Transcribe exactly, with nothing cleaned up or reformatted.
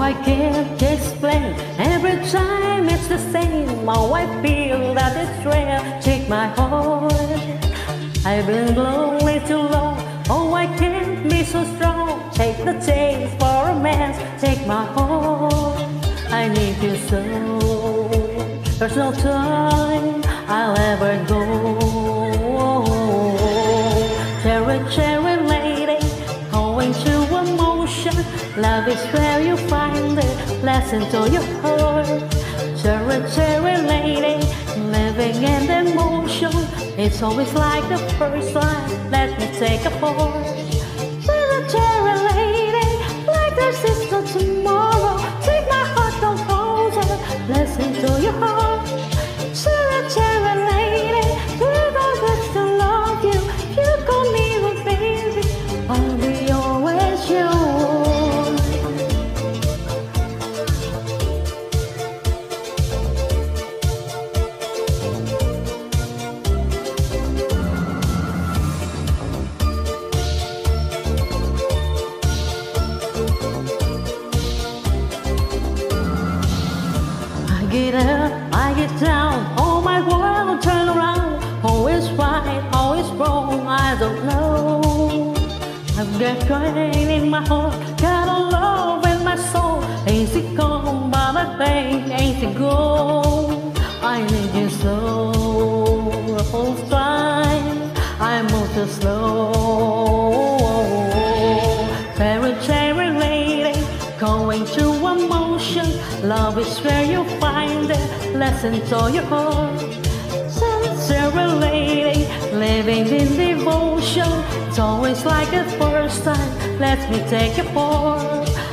I can't explain. Every time it's the same. Oh, I feel that it's real. Take my heart. I've been lonely too long. Oh, I can't be so strong. Take the chance for romance. Take my heart. I need you so. There's no time I'll ever go. Cheri, Cheri lady, going through emotion. Love is where you find it. Listen to your heart. Cheri, Cheri lady, living in emotion. It's always like the first time. Let me take a pause. Cheri, Cheri lady, like there's no tomorrow. Take my heart, don't close it. Listen to your heart. Cheri, Cheri lady, we're gonna still love you. You call me a baby, I'll be always yours. I get up, I get down, oh my world turn around. Oh, it's right, oh, it's wrong, I don't know. I've got pain in my heart, got a love in my soul. Ain't it gone, but I think ain't it gone. I need you so. The whole time I move too slow. Cheri, Cheri lady, going through emotion. Love is where you find it. Listen to your heart. Cheri lady, living in devotion. It's always like the first time. Let me take your part.